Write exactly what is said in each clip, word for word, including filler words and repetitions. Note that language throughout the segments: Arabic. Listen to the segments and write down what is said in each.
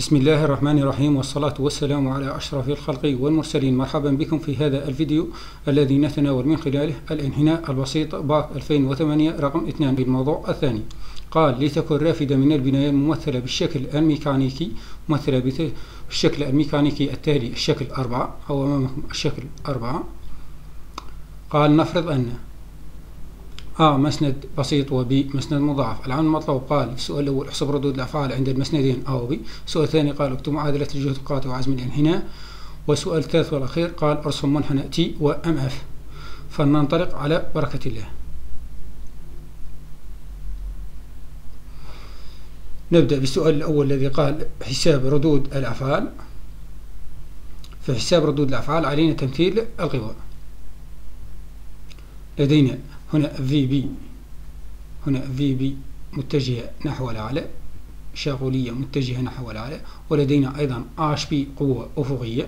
بسم الله الرحمن الرحيم، والصلاة والسلام على أشرف الخلق والمرسلين. مرحبا بكم في هذا الفيديو الذي نتناول من خلاله الانحناء البسيط باك ألفين وثمانية رقم اثنان. بالموضوع الثاني قال: لتكن رافدة من البناية الممثلة بالشكل الميكانيكي ممثلة بالشكل الميكانيكي التالي الشكل أربعة، أو أمامكم الشكل أربعة. قال: نفرض أن أ مسند بسيط و ب مسند مضاعف. العمل المطلوب قال في السؤال الأول: احسب ردود الأفعال عند المسندين أ و ب. السؤال الثاني قال: اكتب معادلة الجهد القاطع وعزم الانحناء. والسؤال الثالث والأخير قال: ارسم منحنى تي وام اف. فلننطلق على بركة الله. نبدأ بالسؤال الأول الذي قال: حساب ردود الأفعال. في حساب ردود الأفعال علينا تمثيل القوى. لدينا هنا في بي هنا في بي متجهة نحو الأعلى، شاغولية متجهة نحو الأعلى، ولدينا أيضا اش بي قوة أفقية،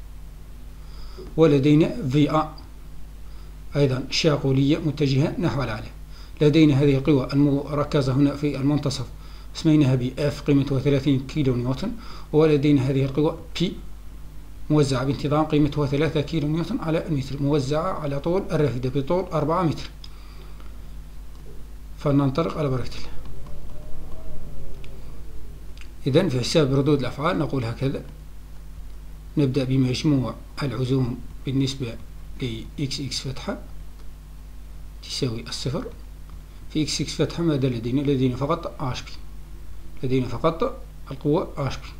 ولدينا في أ أيضا شاغولية متجهة نحو الأعلى. لدينا هذه القوى المركزة هنا في المنتصف سميناها ب اف قيمتها ثلاثين كيلو نيوتن، ولدينا هذه القوى بي موزعة بانتظام قيمتها ثلاثة كيلو نيوتن على المتر، موزعة على طول الرافدة بطول أربعة متر. فلننطلق على بركة الله. إذن في حساب ردود الأفعال نقول هكذا: نبدأ بمجموع العزوم بالنسبة ل إكس إكس فتحة تساوي الصفر. في إكس إكس فتحة ماذا لدينا؟ لدينا فقط اش بي، لدينا فقط القوة اش بي،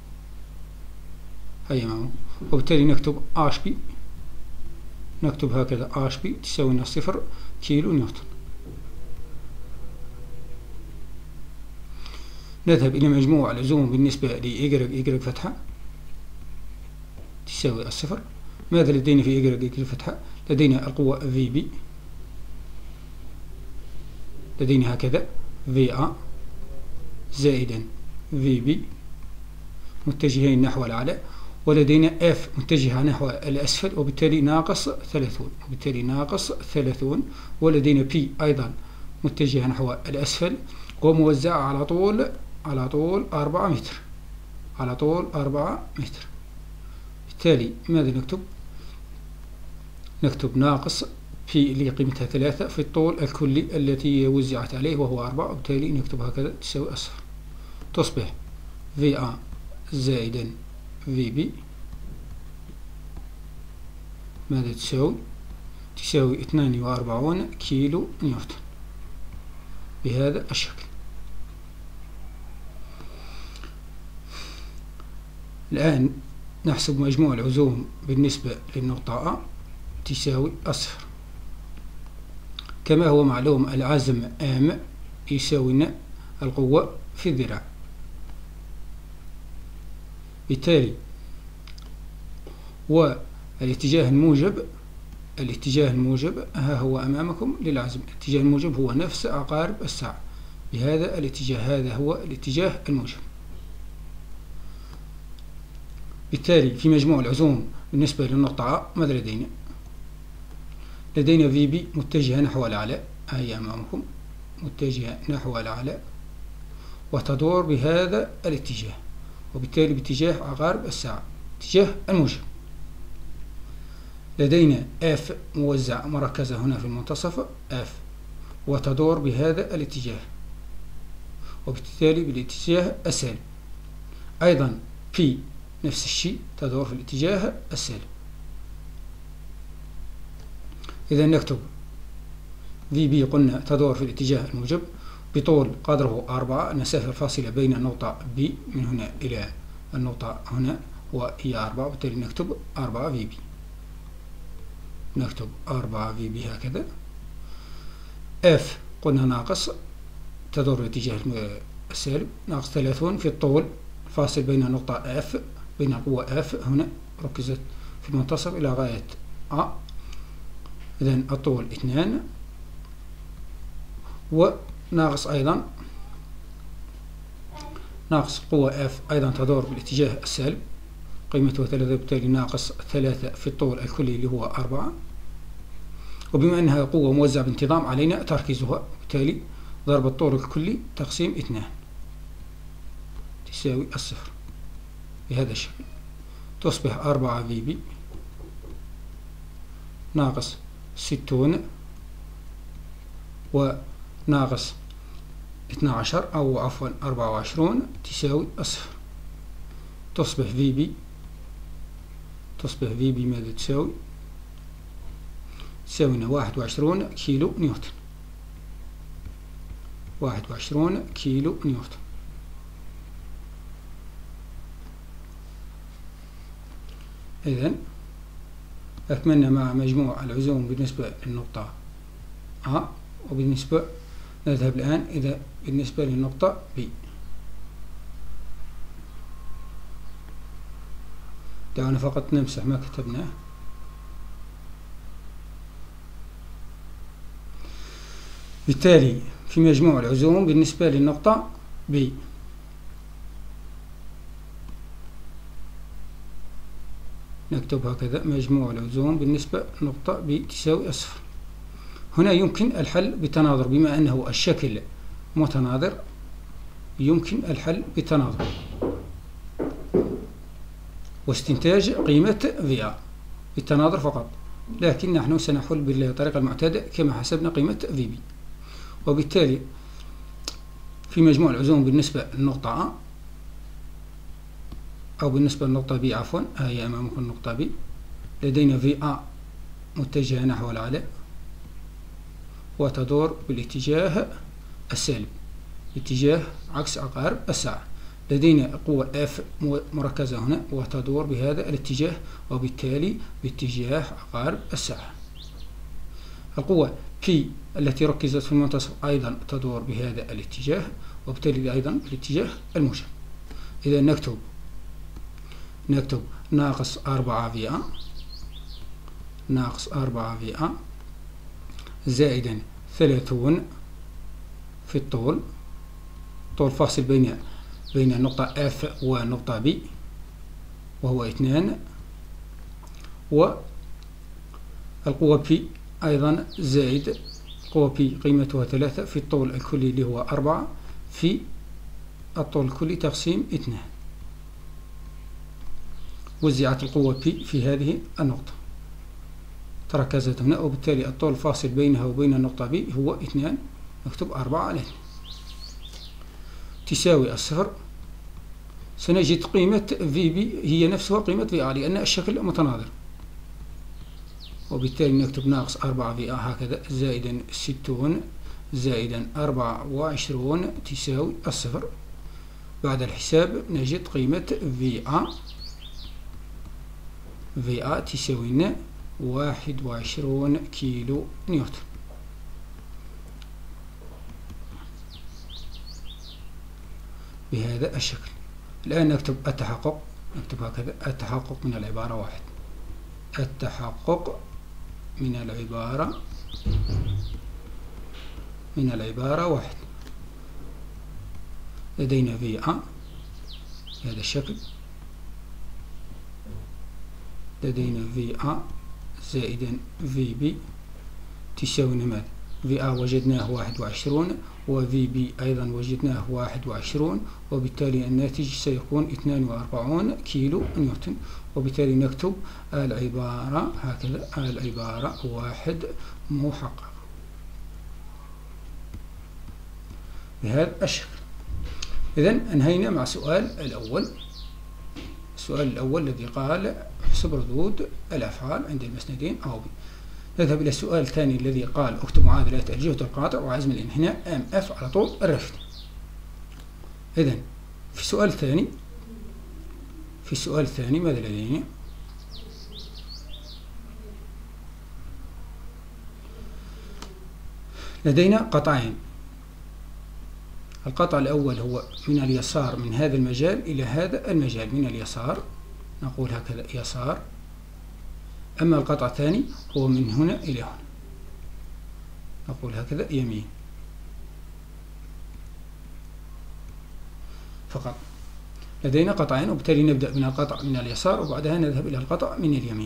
هيا معه. وبالتالي نكتب اش بي، نكتب هكذا اش بي تساوي صفر كيلو نيوتن. نذهب إلى مجموع العزوم بالنسبة ل Y Y فتحة تساوي الصفر. ماذا لدينا في Y Y فتحة؟ لدينا القوة في بي، لدينا هكذا في أ زائدا في بي متجهين نحو الأعلى، ولدينا اف متجهة نحو الأسفل، وبالتالي ناقص ثلاثون، وبالتالي ناقص ثلاثون. ولدينا بي أيضا متجهة نحو الأسفل وموزعة على طول على طول أربعة متر، على طول أربعة متر. بالتالي ماذا نكتب؟ نكتب ناقص بي اللي قيمتها ثلاثة في الطول الكلي التي وزعت عليه وهو أربعة، وبالتالي نكتب هكذا تساوي الصفر. تصبح في أ زائدا في بي ماذا تساوي؟ تساوي اثنان وأربعون كيلو نيوتن بهذا الشكل. الآن نحسب مجموع العزوم بالنسبة للنقطة أ تساوي الصفر. كما هو معلوم العزم ام يساوي القوة في الذراع. بالتالي والاتجاه الموجب الاتجاه الموجب ها هو أمامكم للعزم. الاتجاه الموجب هو نفس عقارب الساعة بهذا الاتجاه، هذا هو الاتجاه الموجب. بالتالي في مجموع العزوم بالنسبة للنقطة أ ماذا لدينا؟ لدينا في بي متجهة نحو الأعلى، هي أمامكم متجهة نحو الأعلى وتدور بهذا الاتجاه، وبالتالي باتجاه عقارب الساعة اتجاه الموجب. لدينا اف موزع مركزة هنا في المنتصف اف وتدور بهذا الاتجاه، وبالتالي بالاتجاه السالب. أيضا بي نفس الشيء تدور في الاتجاه السالب. إذا نكتب في بي قلنا تدور في الاتجاه الموجب بطول قدره أربعة. المسافة الفاصلة بين النقطة بي من هنا إلى النقطة هنا وهي أربعة، وبالتالي نكتب أربعة في بي، نكتب أربعة في بي هكذا. اف قلنا ناقص تدور في الاتجاه السالب، ناقص ثلاثون في الطول الفاصل بين النقطة اف بين القوة اف هنا ركزت في المنتصف إلى غاية أ. إذن الطول اثنان، وناقص أيضا ناقص قوة اف أيضا تدور بالاتجاه السالب قيمته ثلاثة، بالتالي ناقص ثلاثة في الطول الكلي اللي هو أربعة. وبما أنها قوة موزعة بانتظام علينا تركيزها، بالتالي ضرب الطول الكلي تقسيم اثنان تساوي الصفر. بهذا الشكل، تصبح أربعة في بي ناقص ستون وناقص اثنا عشر أو عفوا أربعة وعشرون تساوي الصفر. تصبح في بي تصبح في بي ماذا تساوي؟ تساوي واحد وعشرون كيلو نيوتن، واحد وعشرون كيلو نيوتن. إذن أكملنا مع مجموع العزوم بالنسبة للنقطة A، وبالنسبة نذهب الآن إذا بالنسبة للنقطة B. دعونا فقط نمسح ما كتبناه. بالتالي في مجموع العزوم بالنسبة للنقطة B نكتب هكذا: مجموع العزوم بالنسبة لنقطة B تساوي الصفر. هنا يمكن الحل بالتناظر، بما أنه الشكل متناظر يمكن الحل بالتناظر واستنتاج قيمة في A بالتناظر فقط، لكن نحن سنحل بالطريقة المعتادة كما حسبنا قيمة في بي. وبالتالي في مجموع العزوم بالنسبة للنقطة A أو بالنسبة للنقطة B عفوا، هي أمامكم النقطة B، لدينا في A متجهة نحو الأعلى وتدور بالاتجاه السالب، اتجاه عكس عقارب الساعة. لدينا قوة F مركزة هنا وتدور بهذا الاتجاه، وبالتالي باتجاه عقارب الساعة. القوة P التي ركزت في المنتصف أيضا تدور بهذا الاتجاه، وبالتالي أيضا بالاتجاه الموجب. إذا نكتب نكتب ناقص أربعة في A ناقص أربعة في A زائدا ثلاثون في الطول، طول فاصل بين بين النقطة F والنقطة B وهو اثنان، والقوة P أيضا زائد قوة P قيمتها ثلاثة في الطول الكلي اللي هو أربعة في الطول الكلي تقسيم اثنان. وزعت القوة P في هذه النقطة، تركزت هنا، وبالتالي الطول الفاصل بينها وبين النقطة B هو اثنان، نكتب أربعة على اثنين تساوي الصفر. سنجد قيمة في بي هي نفسها قيمة في A لأن الشكل متناظر، وبالتالي نكتب ناقص أربعة في A هكذا زائدا ستون زائدا أربعة وعشرون تساوي الصفر. بعد الحساب نجد قيمة في A في A تساوي لنا واحد وعشرون كيلو نيوتن. بهذا الشكل. الآن نكتب التحقق، نكتب هكذا: التحقق من العبارة واحد، التحقق من العبارة من العبارة واحد. لدينا في A بهذا الشكل، لدينا في A زائدا في B تساوي ماذا؟ في A وجدناه واحد وعشرون وفي B أيضا وجدناه واحد وعشرون، وبالتالي الناتج سيكون اثنان وأربعون كيلو نيوتن. وبالتالي نكتب العبارة هكذا: العبارة واحد محقق بهذا الشكل. إذن أنهينا مع السؤال الأول. السؤال الأول الذي قال احسب ردود الأفعال عند المسندين أو بي. نذهب إلى السؤال الثاني الذي قال اكتب معادلة الجهد القاطع وعزم الانحناء ام اف على طول الرفد. إذن في السؤال الثاني في السؤال الثاني ماذا لدينا؟ لدينا قطعين. القطع الأول هو من اليسار من هذا المجال إلى هذا المجال، من اليسار نقول هكذا يسار. أما القطع الثاني هو من هنا إلى هنا، نقول هكذا يمين فقط. لدينا قطعين، وبالتالي نبدأ من القطع من اليسار وبعدها نذهب إلى القطع من اليمين.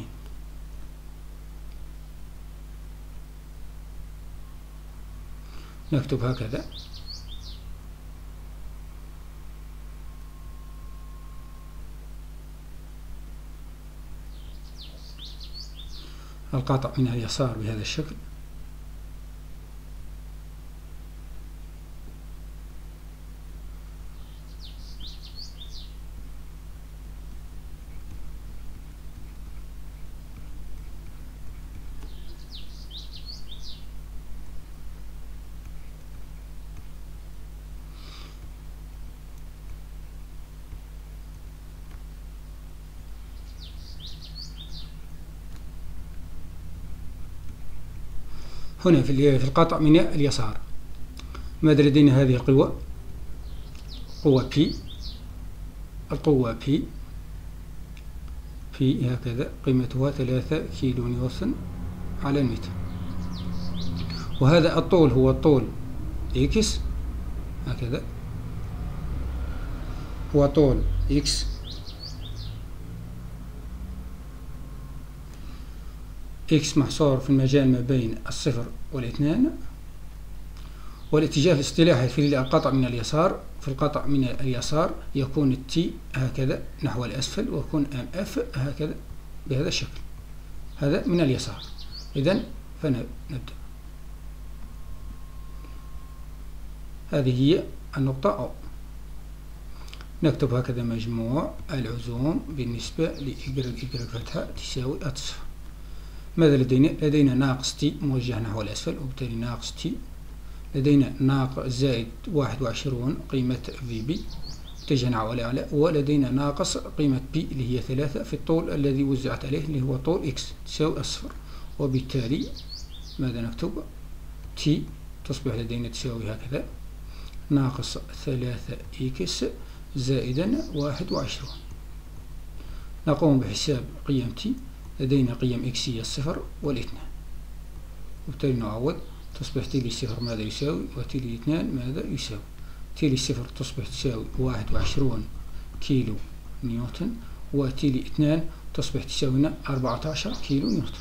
نكتب هكذا: القطع من اليسار بهذا الشكل. هنا في القطع من اليسار ماذا لدينا؟ هذه القوة، قوة P، القوة P P هكذا قيمتها ثلاثة كيلو نيوتن على المتر، وهذا الطول هو الطول X هكذا، هو طول X X محصور في المجال ما بين الصفر والاثنان، والاتجاه الاصطلاحي في القطع من اليسار، في القطع من اليسار يكون التي هكذا نحو الأسفل، ويكون ام اف هكذا بهذا الشكل، هذا من اليسار. إذن فنبدأ. هذه هي النقطة أو. نكتب هكذا مجموع العزوم بالنسبة ل y فتحة تساوي الصفر. ماذا لدينا؟ لدينا ناقص تي موجه نحو الأسفل، وبالتالي ناقص تي. لدينا ناقص زائد واحد وعشرون قيمة في بي متجه نحو الأعلى، ولدينا ناقص قيمة بي اللي هي ثلاثة في الطول الذي وزعت عليه اللي هو طول إكس تساوي الصفر، وبالتالي ماذا نكتب؟ تي تصبح لدينا تساوي هكذا ناقص ثلاثة إكس زائدا واحد وعشرون. نقوم بحساب قيم تي. لدينا قيم إكس هي الصفر والاثنان، وبالتالي نعوض. تصبح تي للصفر ماذا يساوي؟ وتي للاثنان ماذا يساوي؟ تي للصفر تصبح تساوي واحد وعشرون كيلو نيوتن، وتي لاثنان تصبح تساوي لنا أربعة عشر كيلو نيوتن.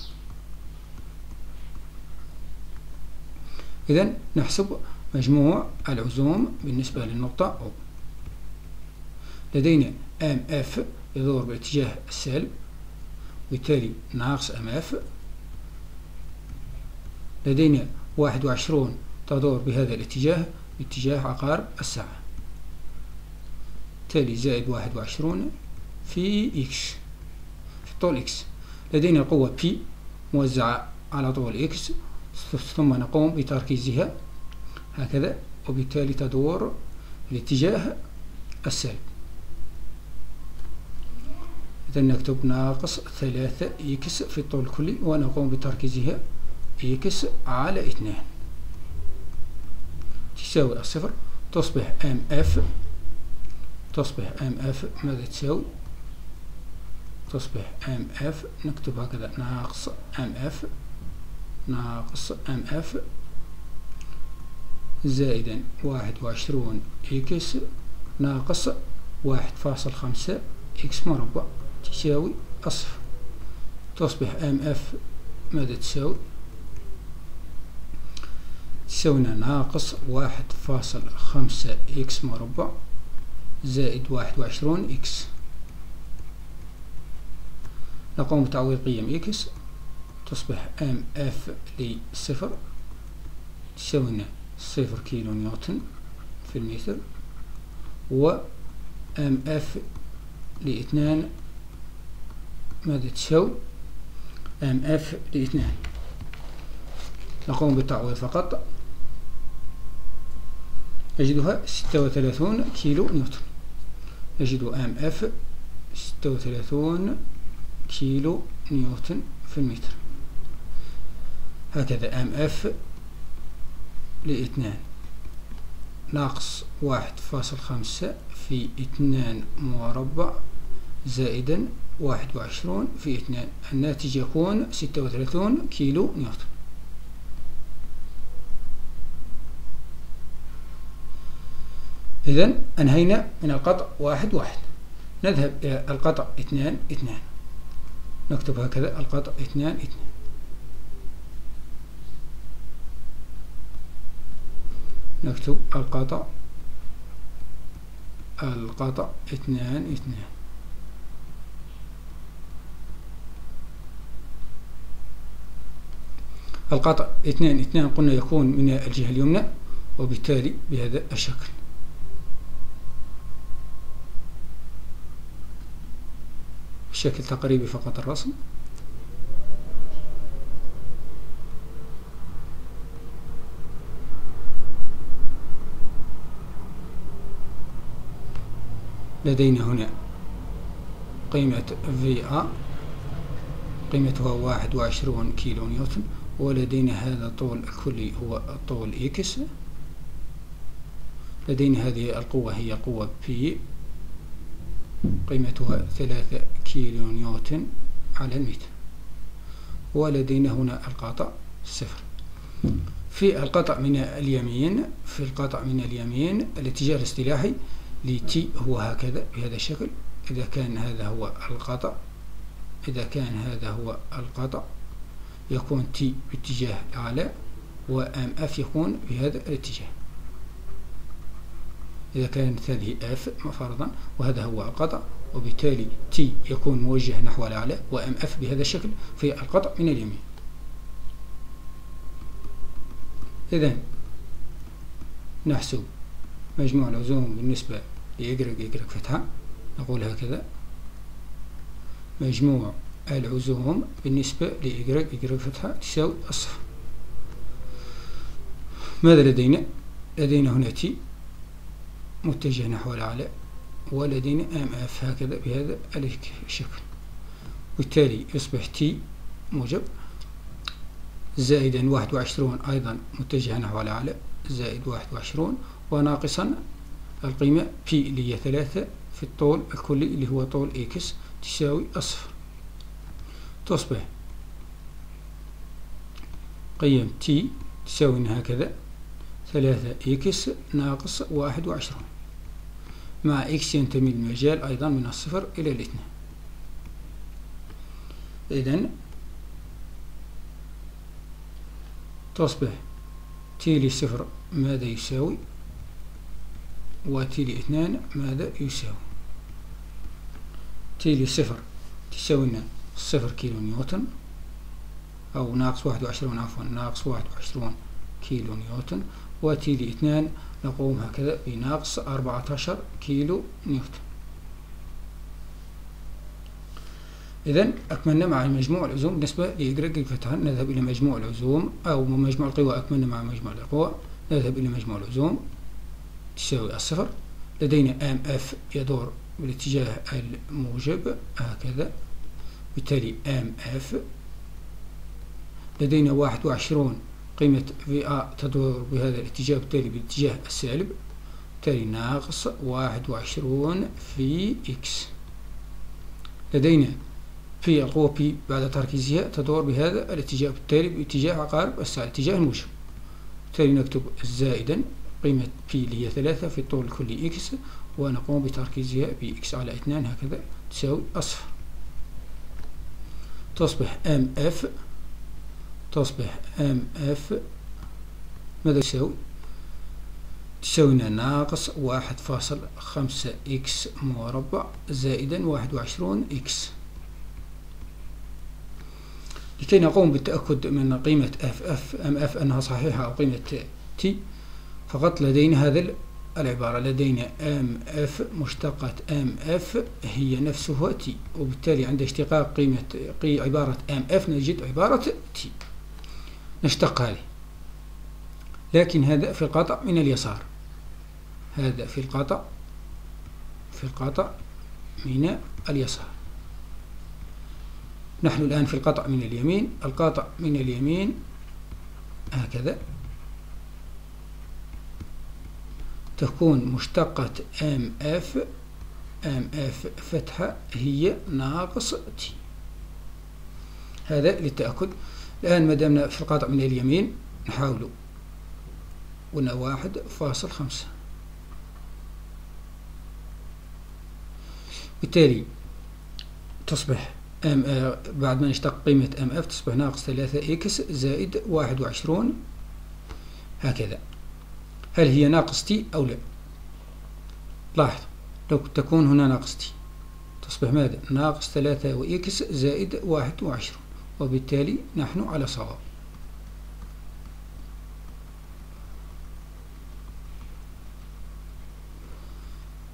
إذن نحسب مجموع العزوم بالنسبة للنقطة أو. لدينا ام اف يدور باتجاه السالب، وبالتالي ناقص ام اف. لدينا واحد وعشرون تدور بهذا الاتجاه باتجاه عقارب الساعة، بالتالي زائد واحد وعشرون في إكس في طول إكس. لدينا القوة بي موزعة على طول إكس، ثم نقوم بتركيزها هكذا، وبالتالي تدور الاتجاه السالب. إذا نكتب ناقص ثلاثة إكس في الطول الكلي، ونقوم بتركيزها إكس على اثنان تساوي الصفر. تصبح ام اف تصبح ام اف ماذا تساوي؟ تصبح ام اف نكتب هكذا ناقص ام اف ناقص ام اف زائدا واحد وعشرون إكس ناقص واحد فاصل خمسة إكس مربع تساوي الصفر. تصبح ام اف ماذا تساوي؟ تساوي ناقص واحد فاصل خمسة إكس مربع زائد واحد وعشرون إكس. نقوم بتعويض قيم إكس. تصبح ام اف لصفر تساوي صفر كيلو نيوتن في المتر، و ام اف لاثنان ماذا تساوي؟ ام اف لاثنان نقوم بالتعويض فقط، نجدها ستة وثلاثون كيلو نيوتن. نجد ام اف ستة وثلاثون كيلو نيوتن في المتر. هكذا ام اف لاثنان ناقص واحد فاصل خمسة في اثنان مربع زائدا واحد وعشرون في اثنان، الناتج يكون ستة وثلاثون كيلو نيوتن. إذن أنهينا من القطع واحد واحد. نذهب إلى القطع اثنان اثنان. نكتب هكذا القطع اثنان اثنان. نكتب القطع القطع اثنان اثنان. القطع اثنان اثنان قلنا يكون من الجهة اليمنى، وبالتالي بهذا الشكل. بشكل تقريبي فقط الرسم. لدينا هنا قيمة في A قيمتها واحد وعشرون كيلو نيوتن، ولدينا هذا الطول الكلي هو الطول إكس. لدينا هذه القوة هي القوة P قيمتها ثلاثة كيلو نيوتن على المتر، ولدينا هنا القطع صفر. في القطع من اليمين في القطع من اليمين الاتجاه الاصطلاحي لتي هو هكذا بهذا الشكل. إذا كان هذا هو القطع إذا كان هذا هو القطع يكون تي باتجاه الأعلى، وام اف يكون بهذا الاتجاه. إذا كانت هذه اف فرضا وهذا هو القطع، وبالتالي تي يكون موجه نحو الأعلى، وام اف بهذا الشكل في القطع من اليمين. إذن نحسب مجموع العزوم بالنسبة لإجرك إجرك فتحة. نقول هكذا: مجموع العزوم بالنسبة لإجرك إجرك فتحة تساوي الصفر. ماذا لدينا؟ لدينا هنا تي متجه نحو الأعلى، ولدينا ام اف هكذا بهذا الشكل. بالتالي يصبح تي موجب زائدا واحد وعشرون أيضا متجه نحو الأعلى زائد واحد وعشرون، وناقصا القيمة بي اللي هي ثلاثة في الطول الكلي اللي هو طول إكس تساوي الصفر. تصبح قيم تي تساوي هكذا ثلاثة إكس ناقص واحد وعشرون، مع إكس ينتمي المجال أيضا من الصفر إلى الاثنين. إذن تصبح تي لصفر ماذا يساوي، وتي لاثنان ماذا يساوي. تي لصفر تساوي لنا صفر كيلو نيوتن، أو ناقص واحد وعشرون عفوا ناقص واحد وعشرون كيلو نيوتن، وتي لاثنان نقوم هكذا بناقص أربعة عشر كيلو نيوتن. إذن أكملنا مع مجموع العزوم بالنسبة لإجرك الفتحة. نذهب إلى مجموع العزوم أو مجموع القوى. أكملنا مع مجموع القوى. نذهب إلى مجموع العزوم تساوي الصفر. لدينا ام اف يدور بالاتجاه الموجب هكذا، بالتالي ام اف. لدينا واحد وعشرون قيمة في A تدور بهذا الاتجاه، بالتالي بالاتجاه السالب، بالتالي ناقص واحد وعشرون في إكس. لدينا في القوة P بعد تركيزها تدور بهذا الاتجاه، بالتالي باتجاه عقارب الساعة الاتجاه الموجب، بالتالي نكتب زائدا قيمة P اللي هي ثلاثة في الطول الكلي إكس، ونقوم بتركيزها بإكس على اثنان هكذا تساوي الصفر. تصبح ام اف تصبح ام اف ماذا تساوي؟ تساوي ناقص واحد فاصل خمسة إكس مربع زائدا واحد وعشرون إكس. لكي نقوم بالتأكد من قيمة اف اف ام اف أنها صحيحة أو قيمة تي، فقط لدينا هذا العبارة. لدينا ام اف مشتقة ام اف هي نفسها تي، وبالتالي عند اشتقاق قيمة قي عبارة ام اف نجد عبارة تي. نشتق هذه، لكن هذا في القطع من اليسار، هذا في القطع في القطع من اليسار. نحن الآن في القطع من اليمين. القطع من اليمين هكذا تكون مشتقة ام اف ام اف فتحة هي ناقص تي. هذا للتأكد. الآن ما دامنا في القطع من اليمين نحاول، قلنا واحد فاصل خمسة، بالتالي تصبح ام بعد ما نشتق قيمة ام اف تصبح ناقص ثلاثة اكس زائد واحد وعشرون هكذا. هل هي ناقص تي أو لا؟ لاحظ لو تكون هنا ناقص تي تصبح ماذا؟ ناقص ثلاثة وإكس زائد واحد وعشرون، وبالتالي نحن على صواب.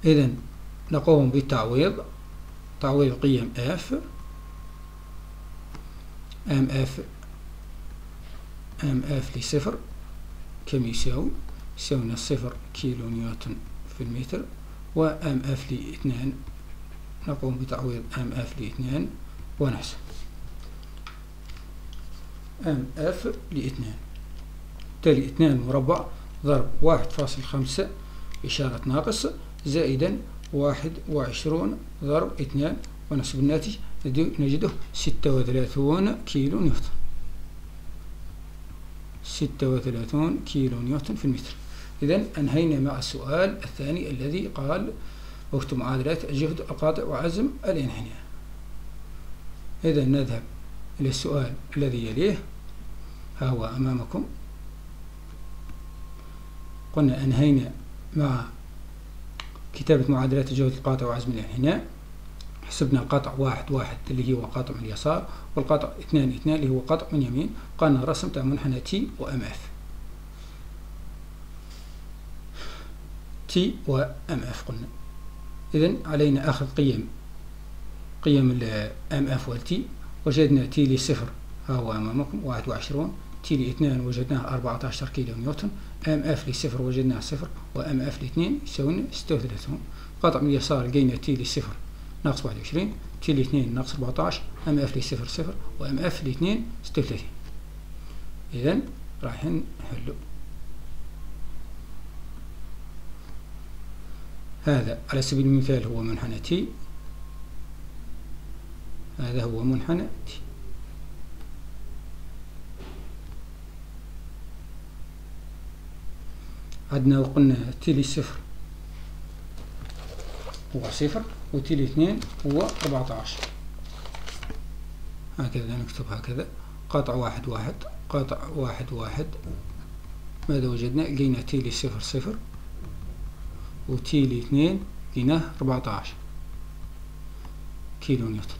إذا نقوم بالتعويض، تعويض قيم F ام اف ام اف لصفر كم يساوي يساوي صفر كيلو نيوتن في المتر، و ام اف لاثنان نقوم بتعويض ام اف لاثنان ونحسب ام اف لاثنان، بالتالي اثنان مربع ضرب واحد فاصل خمسة إشارة ناقص زائدا واحد وعشرون ضرب اثنان، ونحسب الناتج نجده ستة وثلاثون كيلو نيوتن، ستة وثلاثون كيلو نيوتن في المتر. إذن أنهينا مع السؤال الثاني الذي قال اكتب معادلات الجهد القاطع وعزم الانحناء. إذن نذهب إلى السؤال الذي يليه، ها هو أمامكم. قلنا أنهينا مع كتابة معادلات الجهد القاطع وعزم الانحناء، حسبنا القطع واحد واحد اللي هو قطع من اليسار، والقطع اثنان اثنان اللي هو قطع من اليمين. قلنا الرسم تاع منحنى تي وام اف، تي وام اف قلنا. إذن علينا أخذ قيم قيم الام اف والتي. وجدنا تي لصفر ها هو أمامكم واحد وعشرون، تي لاثنان وجدناه أربعة عشر كيلو نيوتن، ام اف لصفر وجدناه صفر، وام اف لاثنين يساوي ستة وثلاثون. قطع من اليسار لقينا تي لصفر ناقص واحد وعشرين، تي لاثنين ناقص أربعة عشر، ام اف لصفر صفر، وام اف لاثنين ستة وثلاثين. إذن راح نحلو. هذا على سبيل المثال هو منحنى تي، هذا هو منحنى تي. عندنا وقلنا تي لصفر هو صفر، وتي لاثنين هو أربعة عشر. هكذا نكتب هكذا، قطع واحد واحد، قطع واحد واحد. ماذا وجدنا؟ لقينا تي لصفر صفر، وتي لاثنين لقيناه أربعة عشر كيلو نيوتن.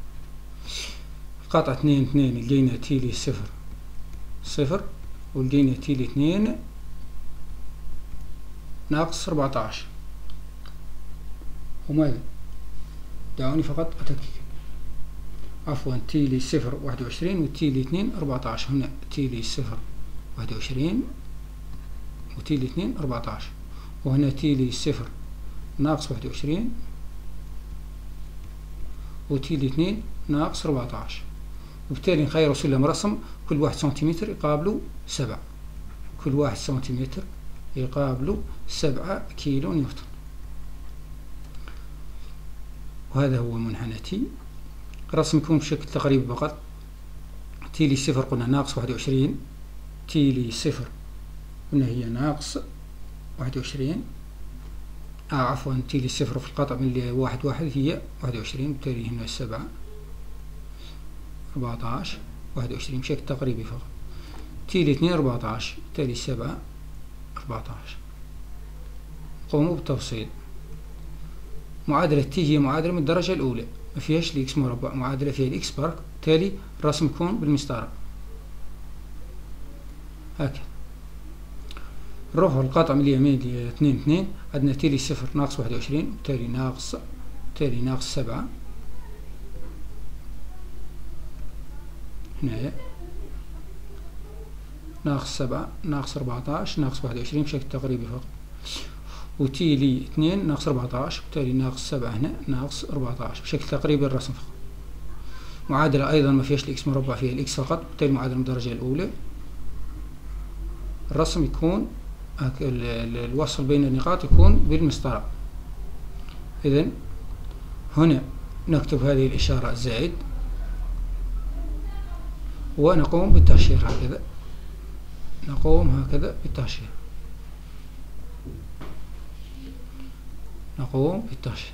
قطع اثنين اثنين لقينا تي لصفر صفر، ولقينا تي لاثنين ناقص أربعة عشر. وماذا؟ دعوني فقط أتأكد، عفوا تي لصفر واحد وعشرين، وتي لاثنين أربعة عشر. هنا تي لصفر واحد وعشرين، وتي لاثنين أربعة عشر، وهنا تي لصفر ناقص واحد وعشرين، وتي لاثنين ناقص أربعة عشر. وبالتالي نخير سلم رسم، كل واحد سنتيمتر يقابله سبعة، كل واحد سنتيمتر يقابله سبعة كيلو نيوتن. وهذا هو منحنى تي. الرسم يكون بشكل تقريبي فقط. تي لصفر قلنا ناقص واحد وعشرين، تي لصفر قلنا هي ناقص واحد وعشرين، آه عفوا تي لصفر في القطع من واحد واحد هي واحد وعشرين، بالتالي هنا سبعة أربعة عشر واحد وعشرين بشكل تقريبي فقط. تي لاثنين أربعة عشر، بالتالي سبعة أربعة عشر. قوموا بالتفصيل. معادلة تي هي معادلة من الدرجة الأولى، ما فيهاش الإكس مربع، معادلة فيها الإكس بارك، بالتالي الرسم يكون بالمسطرة هكذا. نروحوا القطع من اليمين لاثنين اثنين، عندنا تي لصفر ناقص واحد وعشرين، بالتالي ناقص بالتالي ناقص سبعة. هنايا ناقص سبعة ناقص أربعة عشر ناقص واحد وعشرين بشكل تقريبي فقط. وتي لي اثنين ناقص أربعة عشر، بالتالي ناقص سبعة هنا ناقص أربعة عشر بشكل تقريبي الرسم فقط. معادلة أيضا ما فيهاش الإكس مربع، فيها الإكس فقط، بالتالي معادلة من الدرجة الأولى. الرسم يكون الوصل بين النقاط يكون بالمسطرة. إذن هنا نكتب هذه الإشارة زائد، ونقوم بالتهشير هكذا، نقوم هكذا بالتهشير، نقوم بالتهشير.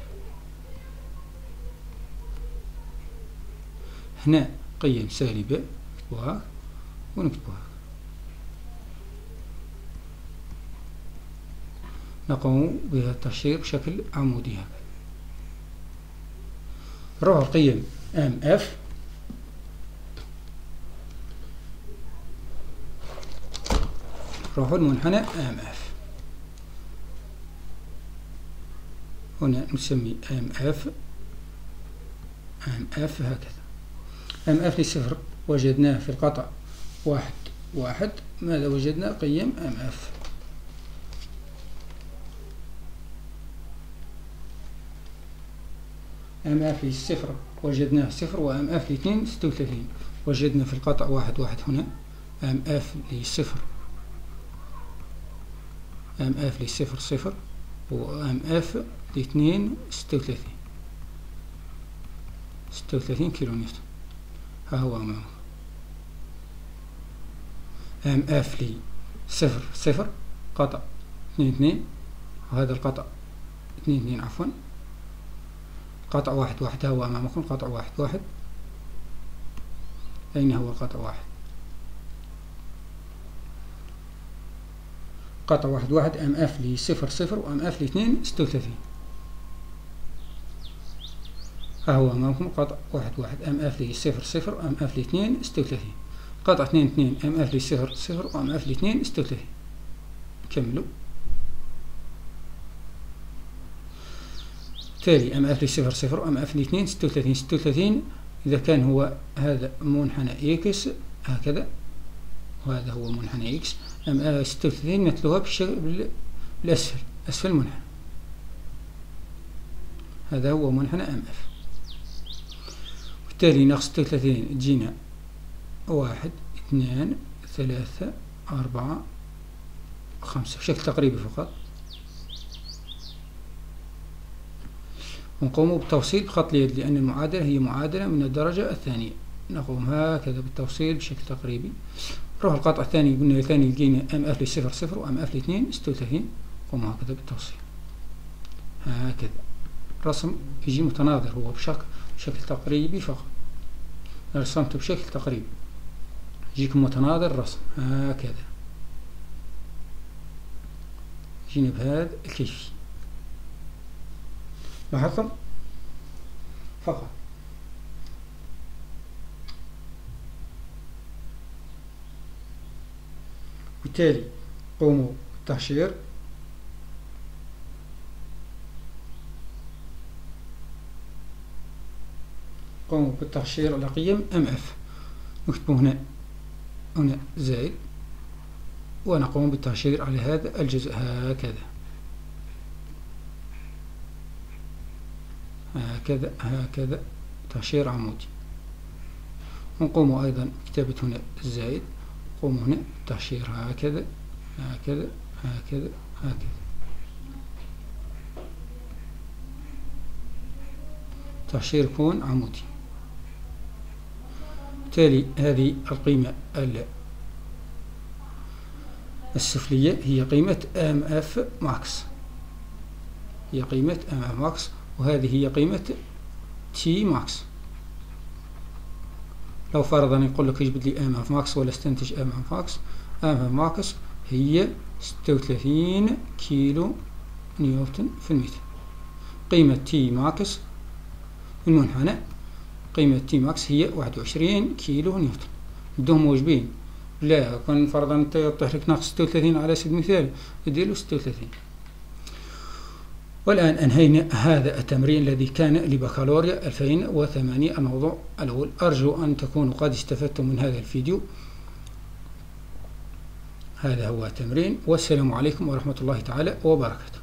هنا قيم سالبة نكتبوها ونكتبوها، نقوم بها التهشير بشكل عمودي هكذا. نروح القيم ام اف، نروحوا المنحنى ام اف. هنا نسمي ام اف ام اف هكذا. ام اف لصفر وجدناه في القطع واحد واحد. ماذا وجدنا؟ قيم ام اف. ام اف للصفر وجدناه صفر، وام اف لاثنين ستة وثلاثين. وجدنا في القطع واحد واحد هنا ام اف لصفر ام اف لصفر صفر، وام اف لاثنين ستة وثلاثين ستة وثلاثين كيلو نيوتن. ها هو أمامه. ام اف لي صفر صفر قطع اثنين اثنين، وهذا القطع اثنين اثنين عفوا. قطع واحد واحد ها هو أمامكم. قطع واحد واحد. أين هو قطع واحد؟ قطع واحد واحد ام اف لي صفر صفر وام اف لي اثنين ستة وثلاثين. ها هو أمامكم قطع واحد واحد ام اف لي صفر صفر وام اف لي اثنين ستة وثلاثين. قطع اثنين اثنين ام اف لي صفر صفر وام اف لي اثنين ستة وثلاثين. كملوا. تالي ام اف لي صفر صفر وام اف لي اثنين ستة وثلاثين. ستة وثلاثين إذا كان هو هذا منحنى اكس هكذا، وهذا هو منحنى اكس، ام ستة وثلاثين مثلها بالشكل بالاسفل، اسفل المنحنى. هذا هو منحنى ام اف. بالتالي ناقص ستة وثلاثين تجينا واحد اثنان ثلاثة أربعة خمسة بشكل تقريبي فقط. ونقوم بالتوصيل بخط اليد لأن المعادلة هي معادلة من الدرجة الثانية. نقوم هكذا بالتوصيل بشكل تقريبي. نروح القطع الثاني، قلنا الثاني لقينا ام اف لي صفر صفر وام اف لي اثنين ستة وثلاثين. نقوم هكذا بالتوصيل هكذا. الرسم يجي متناظر، هو بشكل بشكل تقريبي فقط. رسمته بشكل تقريبي يجيكم متناظر الرسم هكذا، يجينا بهذا الكيفية. لاحظتم فقط. بالتالي قوموا بالتهشير. قوموا بالتهشير على قيم ام اف. نكتب هنا هنا زائد، ونقوم بالتهشير على هذا الجزء هكذا هكذا هكذا تهشير عمودي. ونقوم أيضا بكتابة هنا الزائد. نقوم هنا بالتهشير هكذا هكذا هكذا هكذا. تهشير يكون عمودي. بالتالي هذه القيمة السفلية هي قيمة ام اف ماكس، هي قيمة ام اف ماكس، وهذه هي قيمة تي ماكس. لو فرضا يقول لك اجبد لي ام اف ماكس ولا استنتج ام اف ماكس، ام اف ماكس هي ستة وثلاثين كيلو نيوتن في المتر. قيمة تي ماكس المنحنى، قيمة تي ماكس هي واحد وعشرين كيلو نيوتن. بدهم موجبين، لا كان فرضا انت يطيح لك ناقص ستة وثلاثين على سبيل المثال تدير له ستة وثلاثين. والآن أنهينا هذا التمرين الذي كان لبكالوريا ألفين وثمانية الموضوع الأول. أرجو أن تكونوا قد استفدتم من هذا الفيديو. هذا هو التمرين، والسلام عليكم ورحمة الله تعالى وبركاته.